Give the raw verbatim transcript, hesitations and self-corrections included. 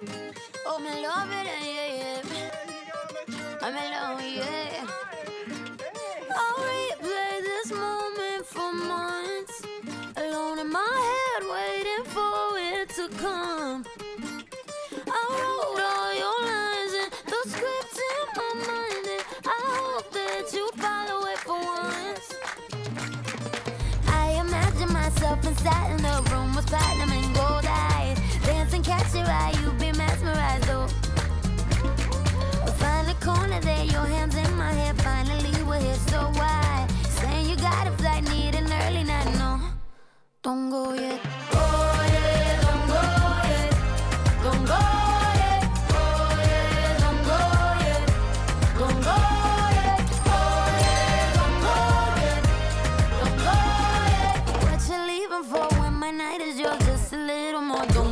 Oh, me love it, yeah, yeah. I'm alone, yeah. I'll replay this moment for months, alone in my head, waiting for it to come. I wrote all your lines and the script in my mind, and I hope that you follow it for once. I imagine myself inside in the room with platinum and gold eyes, dancing, catch your eye, you be mesmerized, oh. Find a corner there, your hands in my hair, finally we're here, so why? Saying you got a flight, need an early night, no, don't go yet. Oh yeah, don't go yet, don't go yet. Oh yeah, don't go yet, don't go yet. Oh yeah, don't go yet, don't go yet. What you leaving for when my night is yours? Just a little more, don't